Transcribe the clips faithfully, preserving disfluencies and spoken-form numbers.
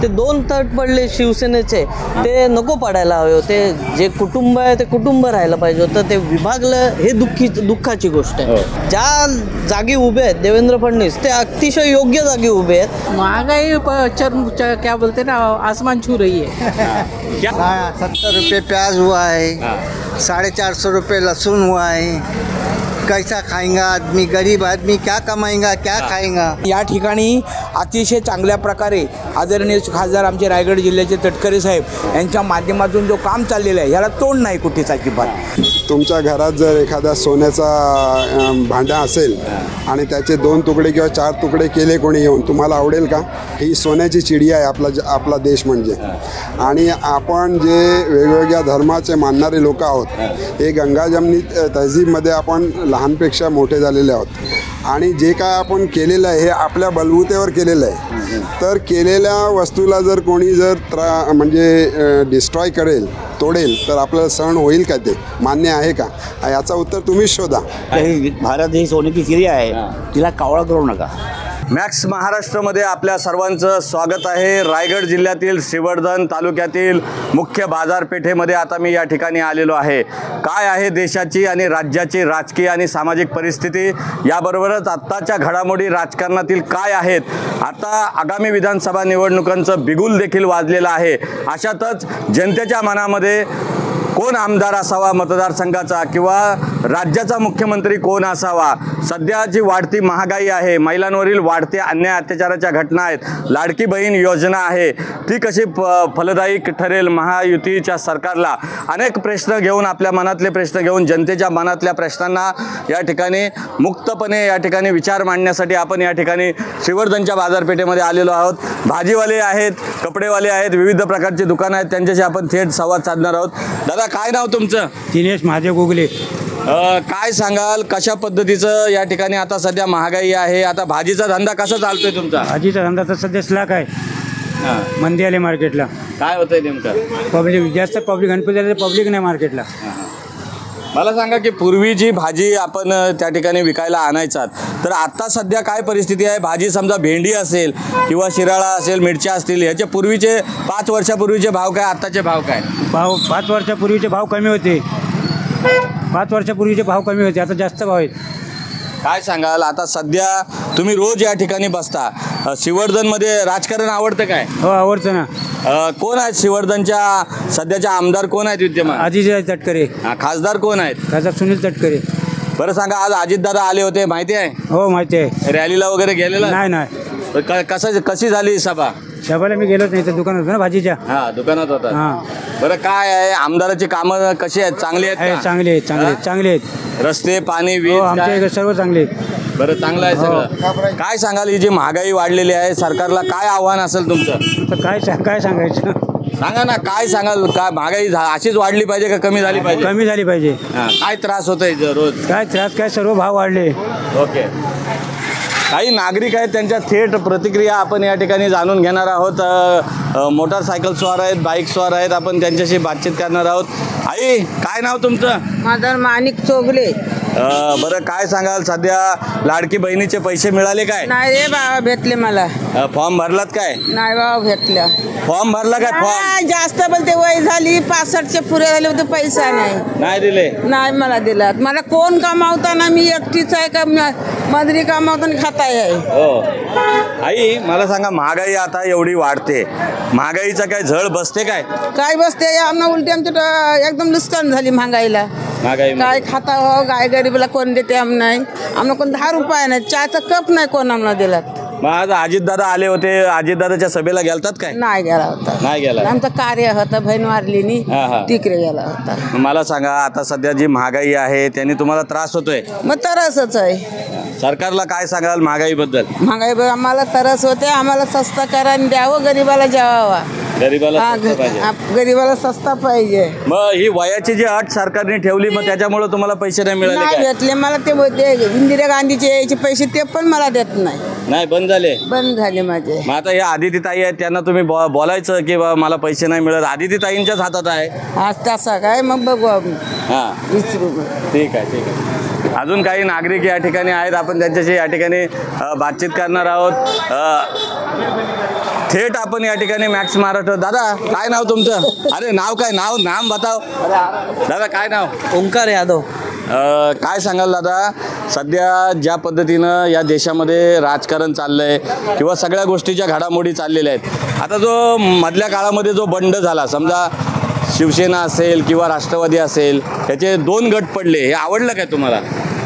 ते दोन तट पडले शिवसेनेचे, ते नको पडायला हवे होते. जे कुटुंब आहे ते कुटुंब राहायला पाहिजे होतं, ते विभागलं हे दुःखी दुःखाची गोष्ट आहे. ज्या जागी उभे आहेत देवेंद्र फडणवीस ते अतिशय योग्य जागी उभे आहेत. महंगाई चर क्या बोलते ना आसमान छू रही है. सत्तर रुपये प्याज हुआ है, साढ़े चार सौ रुपये लहसुन हुआ है. कैसा खाएंगा आदमी, गरीब आदमी क्या कमाएंगा, क्या खाएंगा. या ठिकाणी अतिशय चांगल्या प्रकारे आदरणीय खासदार आमचे रायगड जिल्ह्याचे तटकरे साहेब यांच्या माध्यमातून जो काम चाललेलं आहे याला तोड नाही कुठेच अजिबात. तुमच्या घरात जर एखादा सोन्याचा भांडा असेल आणि त्याचे दोन तुकडे किंवा चार तुकडे केले कोणी येऊन, तुम्हाला आवडेल का? ही सोन्याची चिडिया आहे आपला आपला देश म्हणजे. आणि आपण जे वेगवेगळ्या धर्माचे मानणारे लोक आहोत, हे गंगा जमनी तहजीबमध्ये आपण लहानपेक्षा मोठे झालेले आहोत. आणि जे काय आपण केलेलं आहे हे आपल्या बलबुतेवर केलेलं आहे. तर केलेल्या वस्तूला जर कोणी जर त्रा म्हणजे डिस्ट्रॉय करेल, तोडेल, तर आपल्याला सहन होईल का? ते मान्य आहे का? याचं उत्तर तुम्हीच शोधा. भारत ही सोन्याची चिडिया आहे, तिला कावळा करू नका. मॅक्स महाराष्ट्रामध्ये आपल्या सर्वांचं स्वागत आहे. रायगड जिल्ह्यातील श्रीवर्धन तालुक्यातील मुख्य बाजारपेठेमध्ये आता मी या ठिकाणी आलेलो आहे. काय आहे देशाची आणि राज्याची राजकीय आणि सामाजिक परिस्थिती, याबरोबरच आत्ताच्या घडामोडी राजकारणातील काय आहेत. आता आगामी विधानसभा निवडणुकांचं बिगुल देखील वाजलेलं आहे. अशातच जनतेच्या मनामध्ये कोण आमदार असावा मतदारसंघाचा किंवा राज्याचा मुख्यमंत्री कोण असावा, सध्या जी वाढती महागाई आहे, महिलांवरील वाढते अन्याय अत्याचाराच्या घटना आहेत, लाडकी बहीण योजना आहे ती कशी फ फलदायी ठरेल महायुतीच्या सरकारला, अनेक प्रश्न घेऊन आपल्या मनातले प्रश्न घेऊन जनतेच्या मनातल्या प्रश्नांना या ठिकाणी मुक्तपणे या ठिकाणी विचार मांडण्यासाठी आपण या ठिकाणी श्रीवर्धनच्या बाजारपेठेमध्ये आलेलो आहोत. भाजीवाले आहेत, कपडेवाले आहेत, विविध प्रकारची दुकानं आहेत, त्यांच्याशी आपण थेट संवाद साधणार आहोत. दादा, काय नाव तुमचं? दिनेश महादेव गोगले. काय सांगाल कशा पद्धतीचं या ठिकाणी आता सध्या महागाई आहे, आता भाजीचा धंदा कसा चालतोय तुमचा? भाजीचा धंदा तर सध्या स्लॅक आहे, मंदी आली मार्केटला. काय होतंय नेमकं? पब्लिक जास्त पब्लिक गणपती आले पब्लिक नाही मार्केटला. मला सांगा की पूर्वी जी भाजी आपण त्या ठिकाणी विकायला आणायचात, तर आता सध्या काय परिस्थिती आहे? भाजी समजा भेंडी असेल किंवा शिराळा असेल, मिरच्या असतील, ह्याचे पूर्वीचे पाच वर्षापूर्वीचे भाव काय, आत्ताचे भाव काय? भाव पाच वर्षापूर्वीचे भाव कमी होते, पाच वर्षापूर्वीचे भाव कमी होते, आता जास्त भाव आहेत. काय सांगाल आता सध्या तुम्ही रोज या ठिकाणी बसता, श्रीवर्धनमध्ये राजकारण आवडतं काय? हो, आवडतं ना. कोण आहेत श्रीवर्धनच्या सध्याच्या आमदार, कोण आहेत विद्यमान? अजित तटकरे. खासदार कोण आहेत? खासदार सुनील तटकरे. बरं सांगा, आज अजितदादा आले होते, माहिती आहे? हो, माहिती आहे. रॅलीला वगैरे गेलेला? नाही नाही. कसं कशी झाली सभा? सभाला मी गेलोच नाही, तर दुकानात होतं ना भाजीच्या. हा, दुकानात होता. हां. बरं, काय आहे आमदाराची कामं कशी आहेत? चांगली आहेत? चांगली आहेत, चांगले आहेत, चांगले आहेत. रस्ते, पाणी, वीज आमच्या इकडे सर्व चांगले आहेत. बरं, चांगलं आहे सगळं. काय सांगाल, ही जी महागाई वाढलेली आहे, सरकारला काय आव्हान असेल तुमचं? तर काय काय सांगायचं? सांगा ना, काय सांगाल? काय महागाई अशीच वाढली पाहिजे का कमी झाली पाहिजे? कमी झाली पाहिजे. काय त्रास होतोय रोज? काय त्रास काय, सर्व भाव वाढले. ओके. काही नागरिक आहेत, त्यांच्या थेट प्रतिक्रिया आपण या ठिकाणी जाणून घेणार आहोत. मोटारसायकल स्वार आहेत, बाईक स्वार आहेत, आपण त्यांच्याशी बातचीत करणार आहोत. आई, काय नाव तुमचं? माझं माणिक चोगले. बरं, काय सांगाल सध्या लाडकी बहिणीचे पैसे मिळाले काय? नाही रे बाबा, भेटले मला. फॉर्म भरलात काय? नाही बाबा, भेटल्या. फॉर्म भरला काय? फॉर्म जास्त बोलते, वय झाली पासष्टचे पुरे झाले होते, पैसा नाही. नाही दिले? नाही मला दिला. मला कोण कामावताना, मी एकटीच आहे का मजुरी कामावताना खाताय आहे. हो. आई, मला सांगा, महागाई आता एवढी वाढते, महागाईचा काय झळ बसते काय? काय बसते, आम्हाला उलटी आमच्या एकदम नुकसान झाली महागाईला. महागाई काय खाता हो, काय गरीबला कोण देते? आम नाही, आम्हाला कोण दहा रुपये नाही, चहाचा कप नाही कोण आम्हाला दिला. मग आज अजितदादा आले होते, अजितदादाच्या सभेला गेलतात काय? नाही गेला होता. नाही गेला. आमचं कार्य होतं, बहीण वारली नी, तिकडे गेला होता. मला सांगा, आता सध्या जी महागाई आहे त्याने तुम्हाला त्रास होतोय? मग तरसच आहे. सरकारला काय सांगाल महागाईबद्दल? महागाई आम्हाला तरस होते, आम्हाला सस्ता करा आणि द्यावं, गरीबाला जेवावा. गरीबाला गरीबाला सस्ता पाहिजे. मग ही वयाची जी अट सरकारने ठेवली, मग त्याच्यामुळे तुम्हाला पैसे नाही मिळाले? नाही भेटले मला. ते इंदिरा गांधीचे यायचे पैसे ते पण मला देत नाही. नाही, बंद झाले? बंद झाले माझे. मग आता या आदिती ताई आहेत, त्यांना तुम्ही बोलायचं की मला पैसे नाही मिळत, आदिती ताईंच्याच हातात आहे. आज तसा काय, मग बघू आम्ही. हां, विचारू. ठीक आहे, ठीक आहे. अजून काही नागरिक या ठिकाणी आहेत, आपण त्यांच्याशी या ठिकाणी बातचीत करणार आहोत. थेट आपण या ठिकाणी मॅक्स महाराष्ट्र. दादा काय नाव तुमचं? अरे नाव काय? नाव नाम बताव दादा. काय नाव? ओंकार यादव. अ, काय सांगाल दादा, सध्या ज्या पद्धतीनं या देशामध्ये राजकारण चाललंय किंवा सगळ्या गोष्टीच्या घडामोडी चाललेल्या आहेत, आता जो मधल्या काळामध्ये जो बंड झाला, समजा शिवसेना असेल किंवा राष्ट्रवादी असेल, त्याचे दोन गट पडले, हे आवडलं काय तुम्हाला?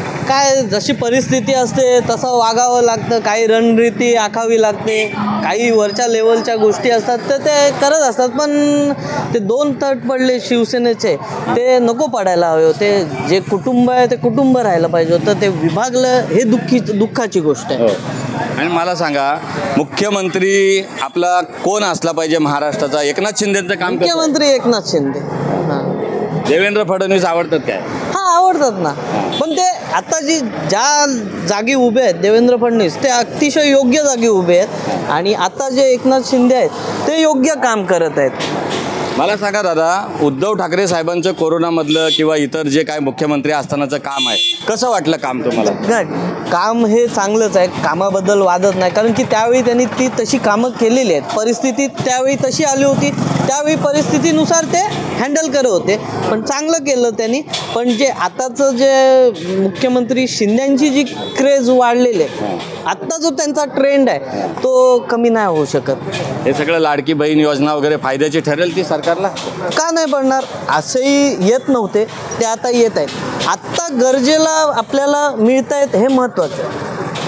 काय जशी परिस्थिती असते तसं वागावं लागतं, काही रणनीती आखावी लागते, काही वरच्या लेवलच्या गोष्टी असतात तर ते करत असतात. पण ते दोन तट पडले शिवसेनेचे, ते नको पडायला हवे होते. जे कुटुंब आहे ते कुटुंब राहायला पाहिजे होतं, ते विभागलं हे दुःखी दुःखाची गोष्ट आहे. आणि मला सांगा, मुख्यमंत्री आपला कोण असला पाहिजे महाराष्ट्राचा? एकनाथ शिंदेचं काम. मुख्यमंत्री एकनाथ शिंदे. हां. देवेंद्र फडणवीस आवडतात काय? हां, आवडतात ना. पण ते आता जी ज्या जागी उभे आहेत देवेंद्र फडणवीस, ते अतिशय योग्य जागी उभे आहेत. आणि आता जे एकनाथ शिंदे आहेत ते योग्य काम करत आहेत. मला सांगा दादा, उद्धव ठाकरे साहेबांचं कोरोनामधलं किंवा इतर जे काय मुख्यमंत्री असतानाचं काम आहे, कसं वाटलं काम तुम्हाला? नाही, काम हे चांगलंच आहे, कामाबद्दल वादत नाही. कारण की त्यावेळी त्यांनी ती तशी कामं केलेली आहेत. परिस्थिती त्यावेळी तशी आली होती, त्यावेळी परिस्थितीनुसार ते हँडल करत होते. पण चांगलं केलं त्यांनी. पण जे आताचं जे मुख्यमंत्री शिंद्यांची जी क्रेज वाढलेली आहे, आत्ता जो त्यांचा ट्रेंड आहे तो कमी नाही होऊ शकत. हे सगळं लाडकी बहीण योजना वगैरे फायद्याची ठरेल ती सरकारला? का नाही पडणार? असंही येत नव्हते, ते आता येत आहेत. आत्ता गरजेला आपल्याला मिळत आहेत, हे महत्त्वाचं आहे.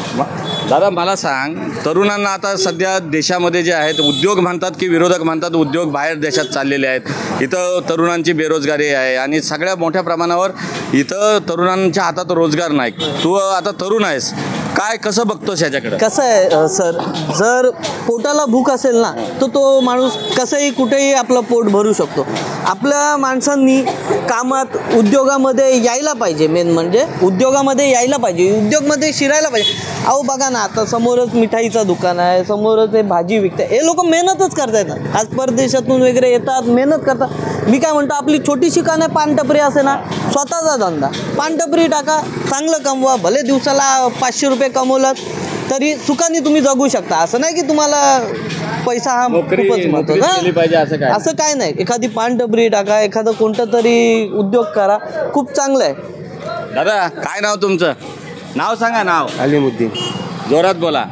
दादा मला सांग, तरुणांना आता सध्या देशामध्ये जे आहेत, उद्योग म्हणतात की विरोधक म्हणतात उद्योग बाहेर देशात चाललेले आहेत, इथं तरुणांची बेरोजगारी आहे आणि सगळ्या मोठ्या प्रमाणावर इथं तरुणांच्या हातात रोजगार नाही. तू आता तरुण आहेस, काय कसं बघतोस ह्याच्याकडे? कसं आहे सर, जर पोटाला भूक असेल ना तर तो माणूस कसंही कुठेही आपलं पोट भरू शकतो. आपल्या माणसांनी कामात उद्योगामध्ये यायला पाहिजे. मेन म्हणजे उद्योगामध्ये यायला पाहिजे, उद्योगमध्ये शिरायला पाहिजे. अहो बघा ना, आता समोरच मिठाईचं दुकान आहे, समोरच हे भाजी विकतात, हे लोक मेहनतच करतायत ना. आज परदेशातून वगैरे येतात, मेहनत करतात. मी काय म्हणतो, आपली छोटीशी कान आहे, पानटपरी असे ना, स्वतःचा धंदा पानटपरी टाका, चांगलं कमवा. भले दिवसाला पाचशे रुपये कमवलात तरी सुखाने तुम्ही जगू शकता. असं नाही की तुम्हाला पैसा हा खूपच महत्त्वाचा, असं काय नाही. एखादी पानटपरी टाका, एखादं कोणतं तरी उद्योग करा, खूप चांगलं आहे. दादा काय नाव तुमचं? नाव सांगा. नाव? अलीमुद्दीन. जोरात बोला.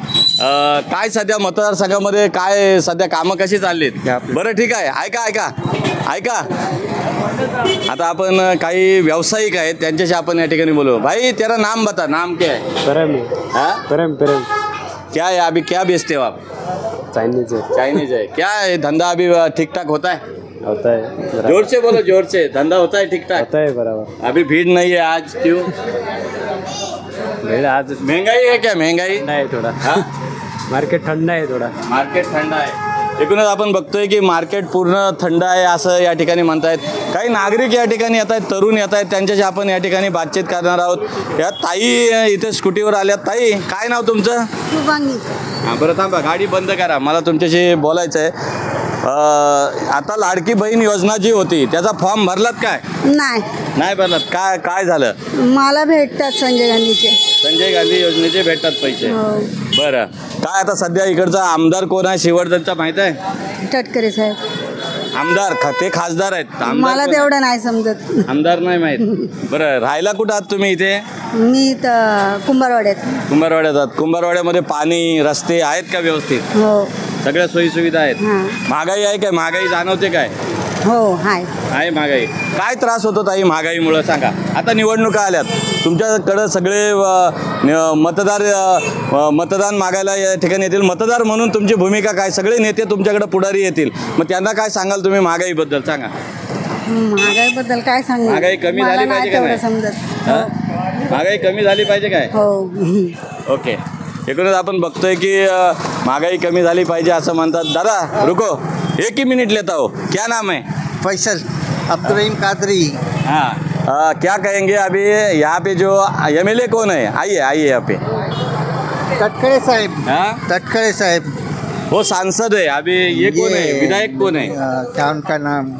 काय सध्या मतदारसंघामध्ये काय सध्या कामं कशी चाललीत? बरं ठीक आहे, ऐका ऐका ऐका आता आपण काही व्यावसायिक आहेत, त्यांच्याशी आपण या ठिकाणी बोलू. भाई तेरा नाम बता. नाम क्या है? प्रेम. हाँ प्रेम प्रेम. क्या है अभी, क्या बेचते हो आप? चाइनीज है. चाइनीज है. क्या है धंधा अभी ठीक ठाक होता है? होता है. जोर से बोलो, जोर से. धंधा होता है ठीक ठाक? होता है बराबर. अभी भीड़ नहीं है आज, क्यों? भीड़ आज महंगाई है क्या? महंगाई नाही थोडा. मार्केट थंड आहे थोडा. मार्केट थंड आहे. एकूणच आपण बघतोय की मार्केट पूर्ण थंड आहे असं या ठिकाणी म्हणतायत. काही नागरिक या ठिकाणी येत आहेत, तरुण येत आहेत, त्यांच्याशी आपण या ठिकाणी बातचीत करणार आहोत. या ताई इथे स्कूटीवर आल्यात. ताई काय नाव तुमचं? शुभांगी. हां बरं थांबा, गाडी बंद करा, मला तुमच्याशी बोलायचं आहे. आता लाडकी बहीण योजना जी होती त्याचा फॉर्म भरलात काय? नाही नाही भरलात. काय काय झालं? मला भेटतात संजय गांधीचे. संजय गांधी योजनेचे भेटतात पैसे. बरं, काय आता सध्या इकडचा आमदार कोण आहे शिवर्धनचा माहित आहे? तटकरे साहेब. आमदार ते खासदार आहेत. मला तेवढं नाही समजत. आमदार नाही माहीत. बरं, राहायला कुठं आहात तुम्ही? इथे मी तर कुंभारवाड्यात. कुंभारवाड्यात आहात. कुंभारवाड्यामध्ये पाणी रस्ते आहेत का व्यवस्थित? हो. सगळ्या सोयी सुविधा आहेत. महागाई आहे काय? महागाई जाणवते काय? हो हाय आहे महागाई. काय त्रास होतो ताई महागाईमुळे सांगा? आता निवडणुका आल्यात, तुमच्याकडं सगळे मतदार मतदान मागायला या ठिकाणी येतील. मतदार म्हणून तुमची भूमिका काय? सगळे नेते तुमच्याकडे पुढारी येतील, मग त्यांना काय सांगाल तुम्ही महागाईबद्दल? सांगा. महागाईबद्दल काय सांगू? महागाई कमी झाली पाहिजे का? समजत. महागाई कमी झाली पाहिजे काय? हो. ओके. एकूणच आपण बघतोय की महागाई कमी झाली पाहिजे असं म्हणतात. दादा रुको, एक ही मिनट लेता हो. क्या नाम है? फैसल अब्दुर्रहीम कादरी. हाँ, क्या कहेंगे अभी यहाँ पे जो एम एल ए कौन है? आइए आइए यहाँ पे. तटकरे साहेब. हाँ, तटकरे साहेब वो सांसद है अभी. ये कौन है? विधायक कौन है? क्या उनका नाम?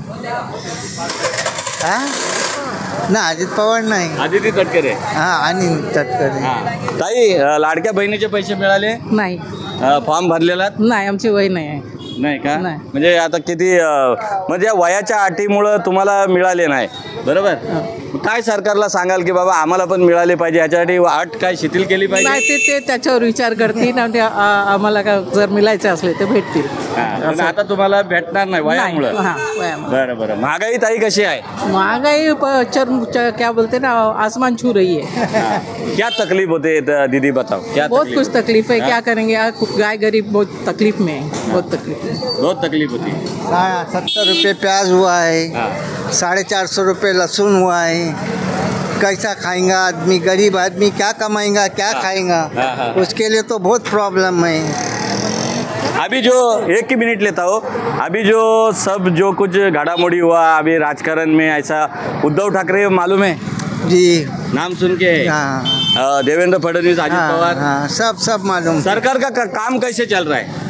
हाँ ना, अजित पवार नाही, आदिती तटकरे. हां आणि तटकरे. ताई लाडक्या बहिणीचे पैसे मिळाले? नाही. फॉर्म भरलेला? नाही, आमची वय नाही आहे. नाही का? म्हणजे आता किती अं, म्हणजे या वयाच्या अटीमुळं तुम्हाला मिळाले नाही, बरोबर? काय सरकारला सांगाल की बाबा आम्हाला पण मिळाले पाहिजे, याच्यासाठी अट काय शिथिल केली पाहिजे? नाही, ते ते त्याच्यावर विचार करतील ना, ते आ- आम्हाला का जर मिळायचे असले तर भेटतील. पण आता तुम्हाला भेटणार नाही वयामुळं. हां, वयामुळं. बरं बरं. महागाई ताई कशी आहे? महंगाई प- चरम च- क्या बोलते ना, आसमान छू रही है. क्या तकलीफ होते है त- दीदी बताओ क्या बहुत तकलीफ? कुछ तकलीफ है, हाँ? क्या करेंगे यार, गाय गरीब बहुत तकलीफ में है, बहुत तकलीफ में। बहुत तकलीफ होती है। सत्तर रुपये प्याज हुआ है, साढ़े चार सौ रुपये लहसुन हुआ है। कैसा खाएंगा आदमी, गरीब आदमी क्या कमाएगा, क्या खाएगा? हाँ, हाँ। उसके लिए तो बहुत प्रॉब्लम है। अभी जो एक ही मिनट लेता हो, अभी जो सब जो कुछ घड़ामोड़ी हुआ अभी राजकारण में, ऐसा उद्धव ठाकरे मालूम है जी? नाम सुन के? हाँ, अ, देवेंद्र फडणवीस, अजित हाँ, पवार, हाँ, सब सब मालूम। सरकार का का काम कैसे चल रहा है?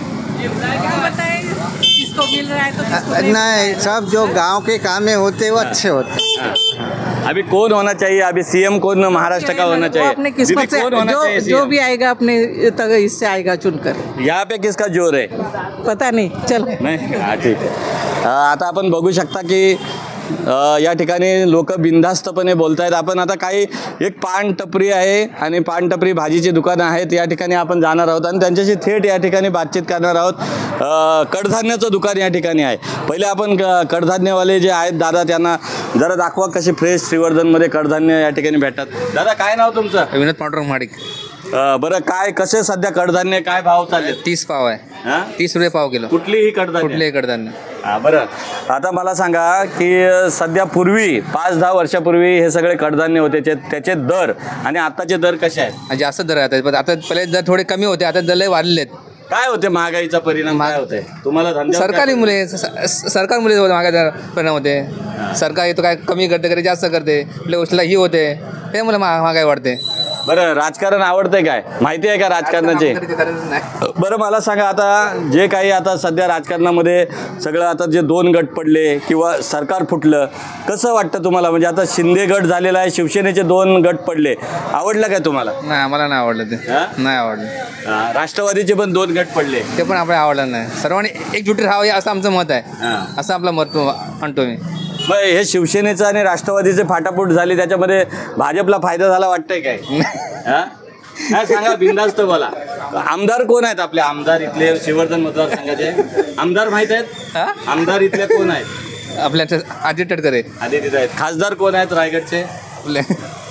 किसको मिल रहा है तो किसको नहीं। नहीं, सब जो गांव के कामें होते हैं वो अच्छे होते हैं। अभी कौन होना चाहिए? अभी सीएम कौन महाराष्ट्र का होना वो चाहिए? अपने किस्मत दीदी, से कौन होना चाहिए जो जो C M? भी आएगा अपने तक इससे आएगा चुनकर। यहाँ पे किसका जोर है? पता नहीं, चल नाही, हा ठीक आहे. अ, आता आपण बघू शकता की अ, या ठिकाणी लोक बिनधास्तपणे बोलत आहेत. आपण आता काही एक पान टपरी आहे आणि पान टपरी भाजीची दुकानं आहेत, या ठिकाणी आपण जाणार आहोत आणि त्यांच्याशी थेट या ठिकाणी बातचीत करणार आहोत. अ, कडधान्याचं दुकान या ठिकाणी आहे. पहिले आपण क- कडधान्यवाले जे आहेत दादा, त्यांना जरा दाखवा कशी फ्रेश श्रीवर्धनमध्ये कडधान्य या ठिकाणी भेटतात. दादा काय नाव तुमचं? विनोद पांडुरंग माडिक. अ, बरं, काय कसे सध्या कडधान्य काय भाव चालले? तीस पाव आहे. हां, तीस रुपये पाव किलो. कुठलीही कडधान्य? कुठलेही कडधान्य. हा, बरं. आता मला सांगा की सध्या पूर्वी पाच दहा वर्षापूर्वी हे सगळे कडधान्य होते, ते- त्याचे दर आणि आताचे दर कसे आहेत? जास्त दर आहेत, पण आता पहिले दर थोडे कमी होते, आता दर लय वाढलेले आहेत. काय होते महागाईचा परिणाम काय होते तुम्हाला? धंद्यावर सरकारी काय- मुले स- स- सरकार मुले महागाई परिणाम होते. सरकार येतो काय कमी करते, कधी जास्त करते, आपल्या गोष्टीला ही होते, त्यामुळे महा- महागाई वाढते. बरं, राजकारण आवडतंय काय? माहिती आहे का राजकारणाचे? बरं, मला सांगा आता जे काही आता सध्या राजकारणामध्ये सगळं आता जे दोन गट पडले किंवा सरकार फुटलं, कसं वाटतं तुम्हाला? म्हणजे आता शिंदे गट झालेला आहे, शिवसेनेचे दोन गट पडले, आवडलं काय तुम्हाला? नाही, आम्हाला नाही आवडलं ते. हां? नाही आवडलं. हा, राष्ट्रवादीचे पण दोन गट पडले, ते पण आपल्याला आवडलं नाही. सर्वांनी एकजुटीत राहावे असं आमचं मत आहे. हां. असं आपलं मत आणतो मी. मग हे शिवसेनेचं आणि राष्ट्रवादीचे फाटाफूट झाली, त्याच्यामध्ये भाजपला फायदा झाला वाटतंय काय? हा? काय सांगा, बिनधास्त बोला. आमदार कोण आहेत आपले? आमदार इथले श्रीवर्धन मतदारसंघाचे आमदार माहित आहेत? आमदार इथले कोण आहेत? आपल्या आदित्य तटकरे. आदित्य आहेत. खासदार कोण आहेत रायगडचे? आपले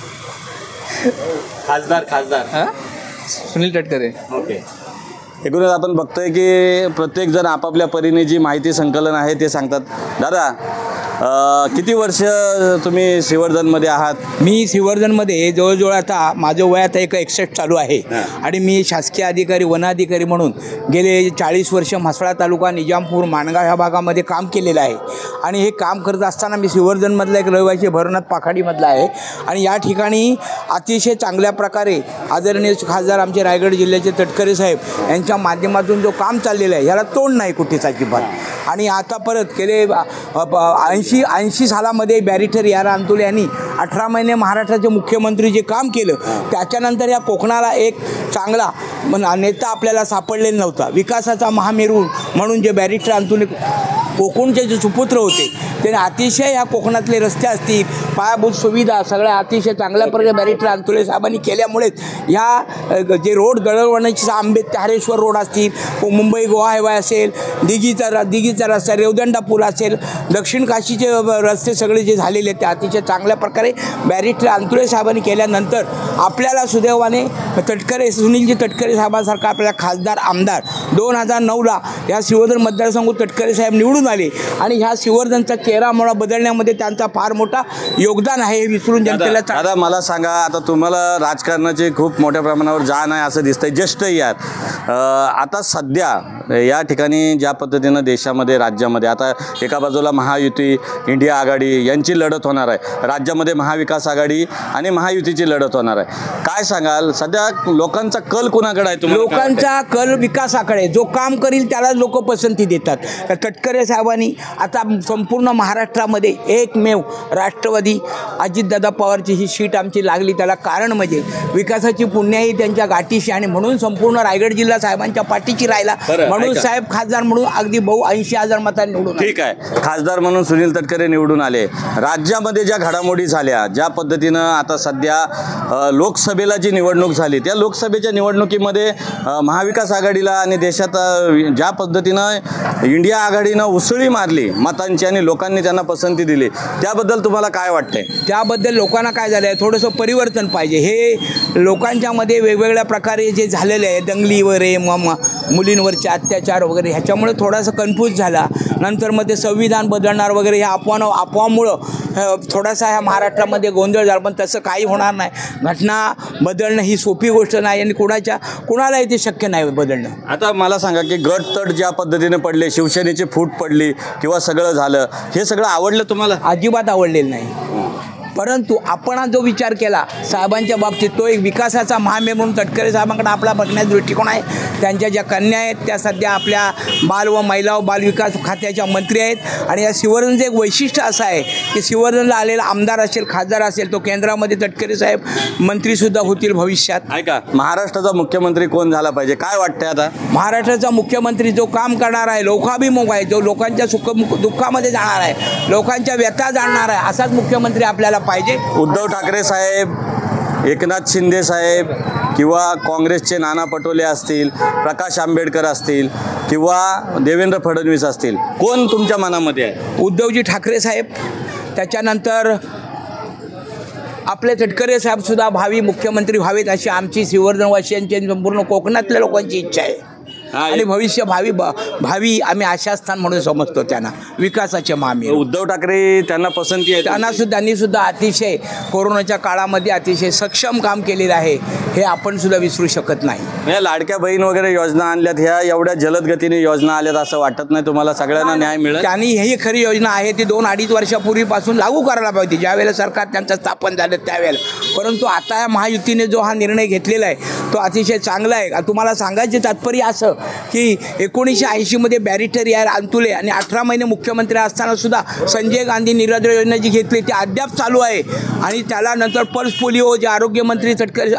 खासदार खासदार सुनील तटकरे. ओके. एकूणच आपण बघतोय की प्रत्येक जण आपापल्या परीने जी माहिती संकलन आहे ते सांगतात. दादा, अ, किती वर्ष तुम्ही श्रीवर्धनमध्ये आहात? मी श्रीवर्धनमध्ये जवळजवळ आता माझं वय आता एक एकसष्ट चालू आहे आणि मी शासकीय अधिकारी वनाधिकारी म्हणून गेले चाळीस वर्ष म्हसळा तालुका, निजामपूर, माणगाव ह्या भागामध्ये काम केलेलं आहे. आणि हे काम करत असताना मी श्रीवर्धनमधला एक रहिवासी भरनाथ पाखाडीमधला आहे. आणि या ठिकाणी अतिशय चांगल्या प्रकारे आदरणीय खासदार आमचे रायगड जिल्ह्याचे तटकरे साहेब यांच्या माध्यमातून जो काम चाललेलं आहे याला तोड नाही कुठेच अजिबात. आणि आता परत गेले ऐंशी ऐंशी सालामध्ये बॅरिस्टर या राम अंतुले यांनी अठरा महिने महाराष्ट्राचे मुख्यमंत्री जे काम केलं, त्याच्यानंतर या कोकणाला एक चांगला नेता आपल्याला सापडलेला नव्हता. विकासाचा महामेरू म्हणून जे बॅरिस्टर अंतुले कोकणचे जे सुपुत्र होते, त्याने अतिशय या कोकणातले रस्ते असतील, पायाभूत सुविधा सगळ्या अतिशय चांगल्या प्रकारे बॅरिस्टर अंतुले साहेबांनी केल्यामुळेच ह्या जे रोड गळवण्याचे आंबे तारेश्वर रोड असतील, मुंबई गोवा हायवे असेल, दिघीचा दिघीचा रस्ता, रेवदंडा पूल असेल, दक्षिण काशीचे रस्ते सगळे जे झालेले ते अतिशय चांगल्या प्रकारे बॅरिस्टर अंतुले साहेबांनी केल्यानंतर आपल्याला सुदैवाने तटकरे सुनीलजी तटकरे साहेबांसारखा आपल्याला खासदार आमदार दोन हजार नऊला या श्रीवर्धन मतदारसंघ तटकरे साहेब निवडून आले. आणि ह्या श्रीवर्धनचा चेहरा मोळा बदलण्यामध्ये त्यांचा फार मोठा योगदान आहे, हे विसरून जनतेला. दादा, मला सांगा, आता तुम्हाला राजकारणाची खूप मोठ्या प्रमाणावर जाण आहे असं दिसतंय, ज्येष्ठही आहात. आता सध्या या ठिकाणी ज्या पद्धतीनं देशामध्ये राज्यामध्ये आता एका बाजूला महायुती इंडिया आघाडी यांची लढत होणार आहे, राज्यामध्ये महाविकास आघाडी आणि महायुतीची लढत होणार आहे. काय सांगाल, सध्या लोकांचा कल कुणाकडे आहे? तुम्हाला लोकांचा कल विकासाकडे, जो काम करील त्याला लोक पसंती देतात. तर तटकरे साहेबांनी आता संपूर्ण महाराष्ट्रामध्ये एकमेव राष्ट्रवादी अजितदादा पवारची ही सीट आमची लागली, त्याला कारण म्हणजे विकासाची पुण्याही त्यांच्या गाठीशी आणि म्हणून संपूर्ण रायगड जिल्हा साहेबांच्या पाठीची राहिला. म्हणून साहेब खासदार म्हणून अगदी बहु ऐंशी हजार मतांनी निवडून. ठीक आहे, खासदार म्हणून सुनील तटकरे निवडून आले. राज्यामध्ये ज्या घडामोडी झाल्या, ज्या पद्धतीनं आता सध्या लोकसभेला जी निवडणूक झाली, त्या लोकसभेच्या निवडणुकीमध्ये महाविकास आघाडीला आणि देशात ज्या पद्धतीनं इंडिया आघाडीनं उसळी मारली मतांची आणि लोकांनी त्यांना पसंती दिली, त्याबद्दल तुम्हाला काय वाटतंय? त्याबद्दल लोकांना काय झालं आहे, थोडंसं परिवर्तन पाहिजे. हे लोकांच्या मध्ये वेगवेगळ्या प्रकारे जे झालेले आहे, दंगली वगैरे, म मुलींवरचे अत्याचार वगैरे, ह्याच्यामुळे थोडासा कन्फ्यूज झाला. नंतर मग ते संविधान बदलणार वगैरे ह्या अफवा अफवामुळं थोडासा ह्या महाराष्ट्रामध्ये गोंधळ झाला. पण तसं काही होणार नाही. घटना बदलणं ही सोपी गोष्ट नाही आणि कुणाच्या कुणालाही ते शक्य नाही बदलणं. आता मला सांगा की गट तट ज्या पद्धतीने पडले, शिवसेनेची फूट पडली किंवा सगळं झालं, हे सगळं आवडलं तुम्हाला? अजिबात आवडलेलं नाही. परंतु आपण जो विचार केला साहेबांच्या बाबतीत, तो एक विकासाचा महामेरू म्हणून तटकरे साहेबांकडे आपला बघण्याचा दृष्टिकोन आहे. त्यांच्या ज्या कन्या आहेत त्या सध्या आपल्या बाल व महिला व बालविकास खात्याच्या मंत्री आहेत. आणि या शिवरंजचं एक वैशिष्ट्य असं आहे की शिवरंजला आलेला आमदार असेल, खासदार असेल, तो केंद्रामध्ये तटकरे साहेब मंत्रीसुद्धा होतील भविष्यात. ऐका, महाराष्ट्राचा मुख्यमंत्री कोण झाला पाहिजे, काय वाटतंय आता? महाराष्ट्राचा मुख्यमंत्री जो काम करणार आहे, लोकाभिमुख आहे, जो लोकांच्या सुख दुःखामध्ये जाणार आहे, लोकांच्या व्यथा जाणणार आहे, असाच मुख्यमंत्री आपल्याला पाहिजे. उद्धव ठाकरे साहेब, एकनाथ शिंदे साहेब किंवा काँग्रेसचे नाना पटोले असतील, प्रकाश आंबेडकर असतील किंवा देवेंद्र फडणवीस असतील, कोण तुमच्या मनामध्ये आहे? उद्धवजी ठाकरे साहेब, त्याच्यानंतर आपले तटकरे साहेबसुद्धा भावी मुख्यमंत्री व्हावेत अशी आमची श्रीवर्धनवासियांची संपूर्ण कोकणातल्या लोकांची इच्छा आहे. आणि भविष्य भावी भावी आम्ही आशास्थान म्हणून समजतो त्यांना, विकासाचे मामी. उद्धव ठाकरे त्यांना पसंती आहे, त्यांना सुद्धा त्यांनी सुद्धा अतिशय कोरोनाच्या काळामध्ये अतिशय सक्षम काम केलेलं आहे, हे आपण सुद्धा विसरू शकत नाही. या लाडक्या बहीण वगैरे योजना आणल्यात, ह्या एवढ्या जलद गतीने योजना आल्यात असं वाटत नाही तुम्हाला? सगळ्यांना न्याय मिळेल? त्यांनी ही खरी योजना आहे ती दोन अडीच वर्षापूर्वीपासून लागू करायला पाहिजे, ज्यावेळेला सरकार त्यांचं स्थापन झालं त्यावेळेला. परंतु आता या महायुतीने जो हा निर्णय घेतलेला आहे तो अतिशय चांगला आहे. तुम्हाला सांगायचे तात्पर्य असं की एकोणीसशे ऐंशीमध्ये बॅरिस्टर यार अंतुले आणि अठरा महिने मुख्यमंत्री असताना सुद्धा संजय गांधी निराधार योजना जी घेतली ती अद्याप चालू आहे. आणि त्याला नंतर पल्स पोलिओ जे आरोग्यमंत्री तटकरे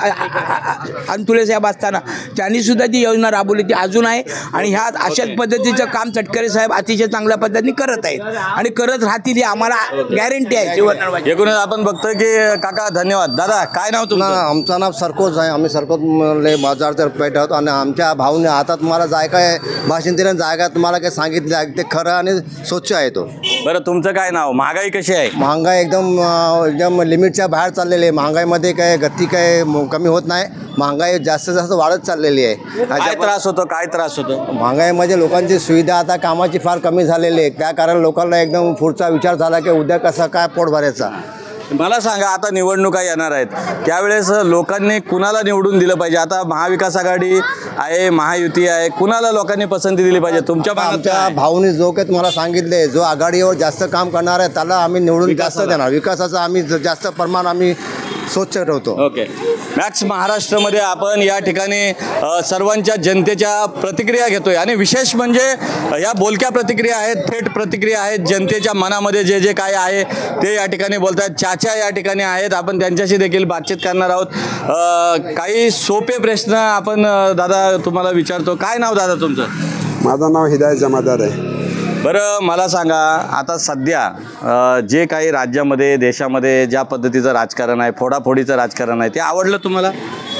अंतुले साहेब असताना त्यांनी सुद्धा जी योजना राबवली ती अजून आहे. आणि ह्या अशाच पद्धतीचं काम तटकरे साहेब अतिशय चांगल्या पद्धतीने करत आहेत आणि करत राहतील ही आम्हाला गॅरंटी आहे. एकूणच आपण बघतोय की काका, धन्यवाद. दादा, काय नाव तुमचं? आमचं नाव सरकोज आहे. आम्ही सरकोज बाजार तर पेठ आहोत आणि आमच्या भाऊने आता तुम्हाला जाय काय भाषण दिलं, जायगा तुम्हाला काय सांगितलं ते खरं आणि स्वच्छ आहे तो. बरं, तुमचं काय नाव? महागाई कशी आहे? महागाई एकदम एकदम लिमिटच्या बाहेर चाललेली आहे. महागाईमध्ये काय गती काय कमी होत नाही, महागाई जास्त जास्त वाढत चाललेली आहे. काय त्रास होतो काय त्रास होतो महागाईमध्ये लोकांची सुविधा आता कामाची फार कमी झालेली आहे. त्या कारण लोकांना एकदम पुढचा विचार झाला की उद्या कसा काय पोट भरायचा. मला सांगा, आता निवडणुका येणार आहेत, त्यावेळेस लोकांनी कुणाला निवडून दिलं पाहिजे? आता महाविकास आघाडी आहे, महायुती आहे, कुणाला लोकांनी पसंती दिली पाहिजे तुमच्या? आमच्या भाऊने जो काही तुम्हाला सांगितले, जो आघाडीवर जास्त काम करणार आहे त्याला आम्ही निवडून जास्त देणार. विकासाचं आम्ही जास्त प्रमाण आम्ही स्वच्छ ठेवतो. ओके, मॅक्स महाराष्ट्रामध्ये आपण या ठिकाणी सर्वांच्या जनतेच्या प्रतिक्रिया घेतोय आणि विशेष म्हणजे या बोलक्या प्रतिक्रिया आहेत, थेट प्रतिक्रिया आहेत. जनतेच्या मनामध्ये जे जे काय आहे ते या ठिकाणी बोलत आहेत. चाचा या ठिकाणी आहेत, आपण त्यांच्याशी देखील बातचीत करणार आहोत. काही सोपे प्रश्न आपण दादा तुम्हाला विचारतो. काय नाव दादा तुमचं? माझं नाव हिदायत जमादार आहे. बरं, मला सांगा, आता सध्या जे काही राज्यामध्ये देशामध्ये ज्या पद्धतीचं राजकारण आहे, फोडाफोडीचं राजकारण आहे, ते आवडलं तुम्हाला?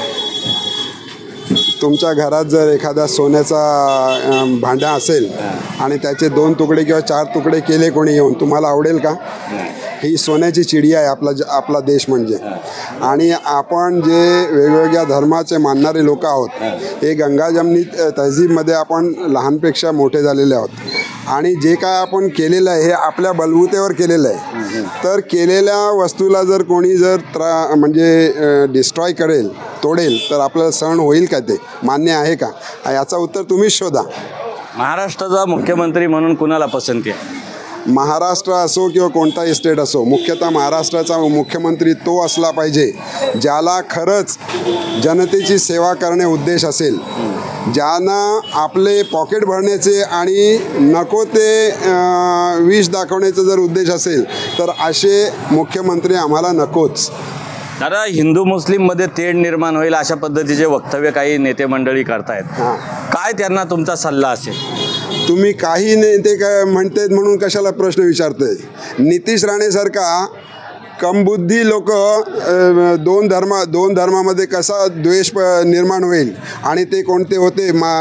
तुमच्या घरात जर एखादा सोन्याचा भांडा असेल आणि त्याचे दोन तुकडे किंवा चार तुकडे केले कोणी येऊन, तुम्हाला आवडेल का? ही सोन्याची चिडी आहे आपला आपला देश म्हणजे. आणि आपण जे वेगवेगळ्या धर्माचे मानणारे लोक आहोत, हे गंगा जमनी तहजीबमध्ये आपण लहानपेक्षा मोठे झालेले आहोत. आणि जे काय आपण केलेलं आहे हे आपल्या बलबुतेवर केलेलं आहे. तर केलेल्या वस्तूला जर कोणी जर त्रा म्हणजे डिस्ट्रॉय करेल, तोडेल, तर आपल्याला सहन होईल का? ते मान्य आहे का? याचं उत्तर तुम्हीच शोधा. महाराष्ट्राचा मुख्यमंत्री म्हणून कुणाला पसंती आहे? महाराष्ट्र असो किंवा कोणताही स्टेट असो, मुख्यतः महाराष्ट्राचा मुख्यमंत्री तो असला पाहिजे ज्याला खरंच जनतेची सेवा करणे उद्देश असेल, ज्यांना आपले पॉकेट भरण्याचे आणि नको ते विष दाखवण्याचा जर उद्देश असेल तर असे मुख्यमंत्री आम्हाला नकोच. दादा, हिंदू मुस्लिममध्ये तेढ निर्माण होईल अशा पद्धतीचे वक्तव्य काही नेते मंडळी करतायत, काय त्यांना तुमचा सल्ला असेल? तुम्ही काही नेते काय म्हणतायत म्हणून कशाला प्रश्न विचारताय? नितीश राणेसारखा कमबुद्धी लोक दोन धर्म दोन धर्मामध्ये कसा द्वेष निर्माण होईल आणि ते कोणते होते मा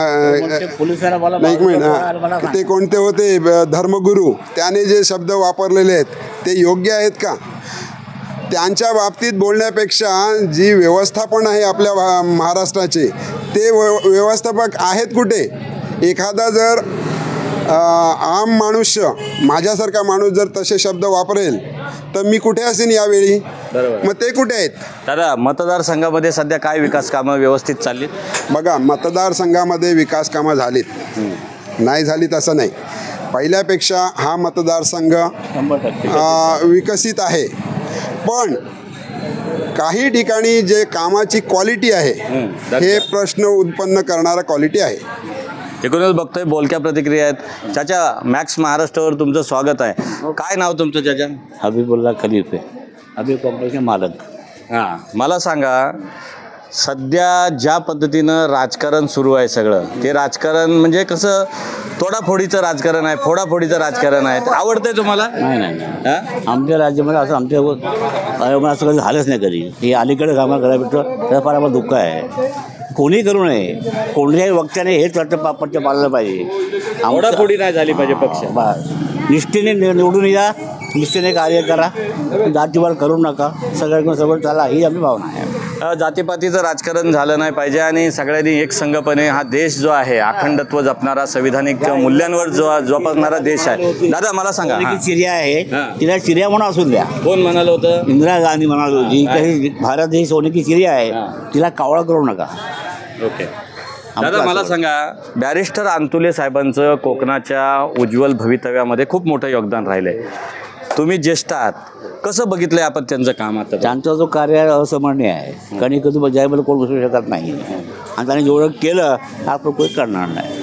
एक मिनिट ते कोणते होते धर्मगुरू, त्याने जे शब्द वापरलेले आहेत ते योग्य आहेत का? त्यांच्या बाबतीत बोलण्यापेक्षा जी व्यवस्थापन आहे आपल्या महाराष्ट्राचे ते व्यवस्थापक आहेत कुठे? एखादा जर आम मनुष्य माझ्यासारखा माणूस जर तसे शब्द वापरेल तर मी कुठे असेन यावेळी? बरोबर, मग ते कुठे आहेत? दादा, मतदारसंघामध्ये सध्या काय विकास कामं व्यवस्थित चालली? बघा, मतदारसंघामध्ये विकास कामं झालीत, नाही झालीत असं नाही. पहिल्यापेक्षा हा मतदारसंघ विकसित आहे, पण काही ठिकाणी जे कामाची क्वालिटी आहे हे प्रश्न उत्पन्न करणारा क्वालिटी आहे. एकूणच बघतोय बोलक्या प्रतिक्रिया आहेत. चाचा, मॅक्स महाराष्ट्रावर तुमचं स्वागत आहे. काय नाव तुमचं चाचा? हबीबुल्ला खलीफे, हबीब कंपनीचे मालक. हां, मला सांगा, सध्या ज्या पद्धतीनं राजकारण सुरू आहे सगळं, ते राजकारण म्हणजे कसं तोडाफोडीचं राजकारण आहे, फोडाफोडीचं राजकारण आहे, आवडतंय तुम्हाला? नाही नाही, आमच्या राज्यामध्ये असं आमच्या आयोगात असं कधी झालंच नाही कधी. हे अलीकडे कामं करायला भेटतं त्याचा फार आम्हाला दुःख आहे. कोणी करू नये, कोणत्याही वक्त्याने हेच चट्टपापट्ट पाळलं पाहिजे. फोडाफोडी नाही झाली पाहिजे. पक्ष निष्ठेने निवडून या, निष्ठेने कार्य करा, जातीवाद करू नका, सगळ्यांना सगळं चाला, ही आम्ही भावना आहे. जातीपातीचं राजकारण झालं नाही पाहिजे आणि सगळ्यांनी एक संघपणे हा देश जो आहे अखंडत्व जपणारा, संविधानिक मूल्यांवर जो जोपासणारा देश आहे. दादा, मला सांगा, चिर्या आहे, तिला चिर्या म्हणून असून द्या. कोण म्हणाल होतं? इंदिरा गांधी म्हणाल होती की भारत ही सोने की चिर्या आहे, तिला कावळा करू नका. ओके दादा, मला सांगा, बॅरिस्टर अंतुले साहेबांचं कोकणाच्या उज्ज्वल भवितव्यामध्ये खूप मोठं योगदान राहिलंय. तुम्ही ज्येष्ठ आहात, कसं बघितलंय आपण त्यांचं काम? आता त्यांचा जो कार्य असामान्य आहे, कधी कधी ज्यावेळेला कोण बसू शकत नाही आणि त्यांनी जेवढं केलं आपण कोणी करणार नाही.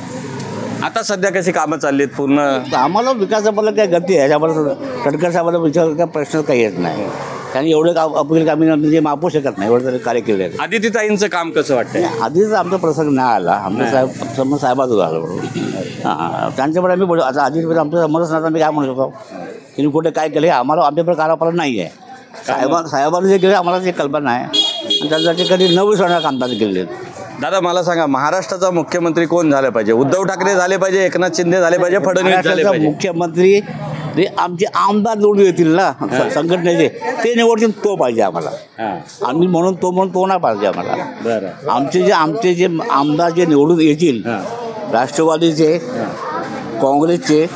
आता सध्या कशी कामं चाललीत पूर्ण? आम्हाला विकासाबद्दल काय गती आहे, त्यामुळे तडकर साहेबांना विचार काय प्रश्न काही येत नाही. त्यांनी एवढं काम अपील आम्ही म्हणजे मापू शकत नाही, एवढं तरी कार्य केलं आहे. आदितीताईंचं काम कसं वाटतंय? आधीच आमचा प्रसंग नाही आला, आमचा साहेब समज साहेबाचं झालं बरोबर. हां, त्यांच्याकडे आम्ही बोलू. आता आधीच आमचं समजच नाही, आम्ही काय म्हणू शकतो की कुठे काय केलं हे आम्हाला आमच्याकडे कारभार नाही आहे. साहेबां साहेबांनी जे केलं आम्हाला ते कल्पना आहे आणि त्याच्यासाठी कधी न विसरणार कामकाज केलेले आहेत. दादा, मला सांगा, महाराष्ट्राचा मुख्यमंत्री कोण झालं पाहिजे? उद्धव ठाकरे झाले पाहिजे, एकनाथ शिंदे झाले पाहिजे, फडणवीस झाले पाहिजे? मुख्यमंत्री ते आमचे आमदार निवडून येतील ना संघटनेचे, ते निवडतील तो पाहिजे आम्हाला. आम्ही म्हणून तो म्हणून तो नाही पाहिजे आम्हाला. आमचे जे आमचे जे आमदार जे निवडून येतील, राष्ट्रवादीचे, काँग्रेसचे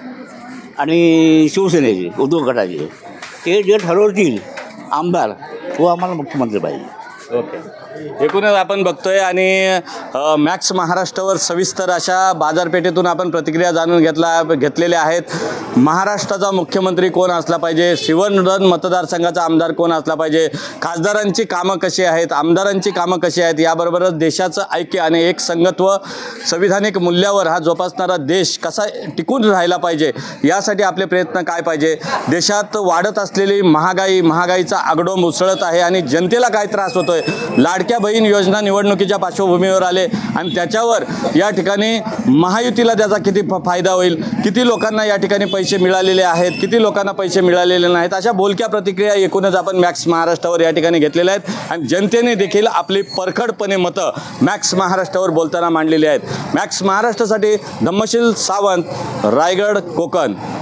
आणि शिवसेनेचे, उद्धव गटाचे, ते जे ठरवतील आमदार तो आम्हाला मुख्यमंत्री पाहिजे. ओके, एकूणच आपण बघतोय आणि मॅक्स महाराष्ट्रावर सविस्तर अशा बाजारपेठेतून आपण प्रतिक्रिया जाणून घेतला घेतलेल्या आहेत. महाराष्ट्राचा मुख्यमंत्री कोण असला पाहिजे, शिवधन मतदारसंघाचा आमदार कोण असला पाहिजे, खासदारांची कामं कशी आहेत, आमदारांची कामं कशी आहेत, याबरोबरच देशाचं ऐक्य आणि एक संघत्व संविधानिक मूल्यावर हा जोपासणारा देश कसा टिकून राहिला पाहिजे, यासाठी आपले प्रयत्न काय पाहिजे. देशात वाढत असलेली महागाई महागाईचा आगडोंब उसळत आहे आणि जनतेला काय त्रास होतोय. लाडक्या बहीण योजना निवडणुकीच्या पार्श्वभूमीवर आले आणि त्याच्यावर या ठिकाणी महायुतीला त्याचा किती फायदा होईल, किती लोकांना या ठिकाणी पैसे मिळालेले आहेत, किती लोकांना पैसे मिळालेले नाहीत, अशा बोलक्या प्रतिक्रिया एकूणच आपण मॅक्स महाराष्ट्रावर या ठिकाणी घेतलेल्या आहेत आणि जनतेने देखील आपली परखडपणे मतं मॅक्स महाराष्ट्रावर बोलताना मांडलेली आहेत. मॅक्स महाराष्ट्रासाठी धम्मशील सावंत, रायगड, कोकण.